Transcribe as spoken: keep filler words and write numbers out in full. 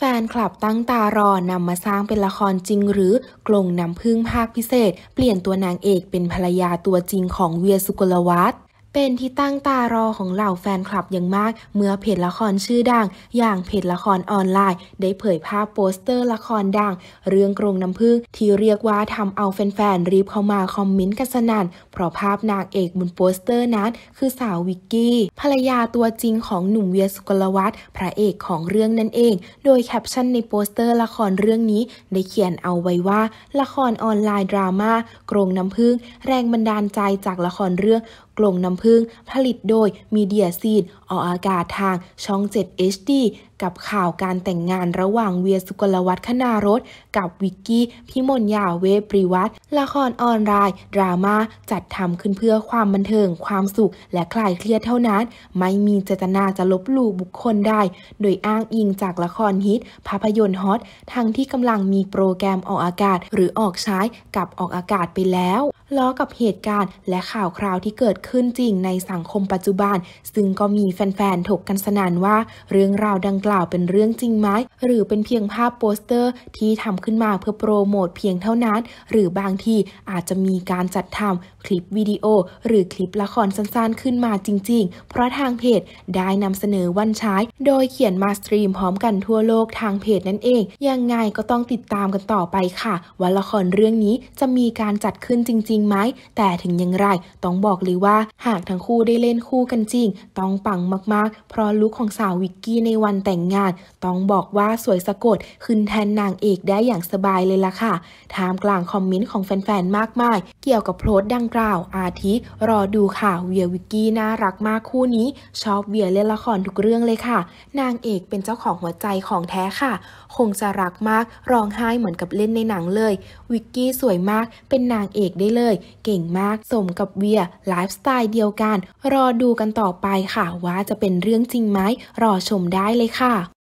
นคลับตั้งตารอนำมาสร้างเป็นละครจริงหรือกลงน้ำผึ้งภาคพิเศษเปลี่ยนตัวนางเอกเป็นภรรยาตัวจริงของเวีย สุกลวัฒน์เป็นที่ตั้งตารอของเหล่าแฟนคลับอย่างมากเมื่อเพจละครชื่อดังอย่างเพจละครออนไลน์ได้เผยภาพโปสเตอร์ละครดังเรื่องกรงน้ำผึ้งที่เรียกว่าทำเอาแฟนๆรีบเข้ามาคอมเมนต์กันสนั่นเพราะภาพนางเอกบนโปสเตอร์นั้นคือสาววิกกี้ภรรยาตัวจริงของหนุ่มเวีย สุกลวัฒน์พระเอกของเรื่องนั่นเองโดยแคปชั่นในโปสเตอร์ละครเรื่องนี้ได้เขียนเอาไว้ว่าละครออนไลน์ดราม่ากรงน้ำผึ้งแรงบันดาลใจจากละครเรื่องกรงน้ำผึ้งผลิตโดยมีเดียซีดออกอากาศทางช่อง เจ็ด เอช ดี กับข่าวการแต่งงานระหว่างเวีย สุกลวัฒน์คณารสกับวิกกี้พิมลยาเวปริวัฒน์ละครออนไลน์ดราม่าจัดทำขึ้นเพื่อความบันเทิงความสุขและคลายเครียดเท่านั้นไม่มีเจตนาจะลบหลู่บุคคลใดโดยอ้างอิงจากละครฮิตภาพยนตร์ฮอตทั้งที่กำลังมีโปรแกรมออกอากาศหรือออกฉายกับออกอากาศไปแล้วล้อกับเหตุการณ์และข่าวคราวที่เกิดขึ้นจริงในสังคมปัจจุบันซึ่งก็มีแฟนๆถกกันสนั่นว่าเรื่องราวดังกล่าวเป็นเรื่องจริงไหมหรือเป็นเพียงภาพโปสเตอร์ที่ทำขึ้นมาเพื่อโปรโมทเพียงเท่านั้นหรือบางทีอาจจะมีการจัดทำคลิปวิดีโอหรือคลิปละครสั้นๆขึ้นมาจริงๆเพราะทางเพจได้นำเสนอวันฉายโดยเขียนมาสตรีมพร้อมกันทั่วโลกทางเพจนั่นเองยังไงก็ต้องติดตามกันต่อไปค่ะว่าละครเรื่องนี้จะมีการจัดขึ้นจริงๆไหมแต่ถึงอย่างไรต้องบอกเลยว่าหากทั้งคู่ได้เล่นคู่กันจริงต้องปังมากๆเพราะลุคของสาววิกกี้ในวันแต่งงานต้องบอกว่าสวยสะกดขึ้นแทนนางเอกได้อย่างสบายเลยล่ะค่ะท่ามกลางคอมเมนต์ของแฟนๆมากมายเกี่ยวกับโพสต์ดังกล่าวอาทิรอดูค่ะเวียวิกกี้น่ารักมากคู่นี้ชอบเวียเล่นละครทุกเรื่องเลยค่ะนางเอกเป็นเจ้าของหัวใจของแท้ค่ะคงจะรักมากร้องไห้เหมือนกับเล่นในหนังเลยวิกกี้สวยมากเป็นนางเอกได้เลยเก่งมากสมกับเวียไลฟ์สไตล์เดียวกันรอดูกันต่อไปค่ะว่าจะเป็นเรื่องจริงไหมรอชมได้เลยค่ะ